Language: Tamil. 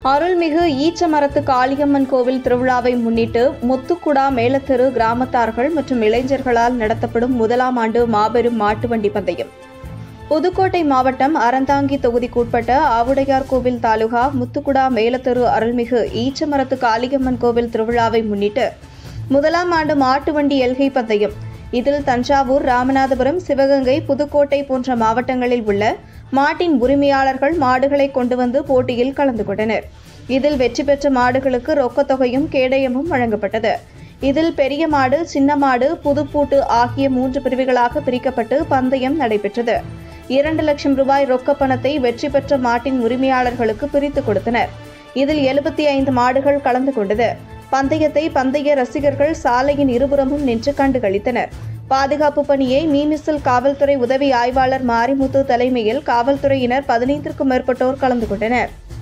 அருள்மிகு ஈச்சமரத்து காளியம்மன் கோவில் திருவிழாவை முன்னிட்டு முத்துக்குடா மேலத்தெரு கிராமத்தார்கள் மற்றும் இளைஞர்களால் நடத்தப்படும் முதலாம் ஆண்டு மாபெரும் மாட்டு வண்டி பந்தயம். புதுக்கோட்டை மாவட்டம் அறந்தாங்கி தொகுதிக்குட்பட்ட ஆவுடையார் கோவில் தாலுகா முத்துக்குடா மேலத்தெரு அருள்மிகு ஈச்சமரத்து காளியம்மன் கோவில் திருவிழாவை முன்னிட்டு முதலாம் ஆண்டு மாட்டு வண்டி எல்கை பந்தயம். இதில் தஞ்சாவூர், ராமநாதபுரம், சிவகங்கை, புதுக்கோட்டை போன்ற மாவட்டங்களில் உள்ள மாட்டின் உரிமையாளர்கள் மாடுகளை கொண்டு வந்து போட்டியில் கலந்து கொண்டனர். இதில் வெற்றி பெற்ற மாடுகளுக்கு ரொக்கத் தொகையும் கேடயமும் வழங்கப்பட்டது. இதில் பெரிய மாடு, சின்ன மாடு, புதுப்பூட்டு ஆகிய 3 பிரிவுகளாக பிரிக்கப்பட்டு பந்தயம் நடைபெற்றது. 2 லட்சம் ரூபாய் ரொக்க பணத்தை வெற்றி பெற்ற மாட்டின் உரிமையாளர்களுக்கு பிரித்துக் கொடுத்தனர். இதில் 75 மாடுகள் கலந்து கொண்டது. பந்தயத்தை பந்தய ரசிகர்கள் சாலையின் இருபுறமும் நின்று கண்டுகளித்தனர். பாதுகாப்பு பணியை மீமிசல் காவல்துறை உதவி ஆய்வாளர் மாரிமுத்து தலைமையில் காவல்துறையினர் 15க்கும் மேற்பட்டோர் கலந்து கொண்டனர்.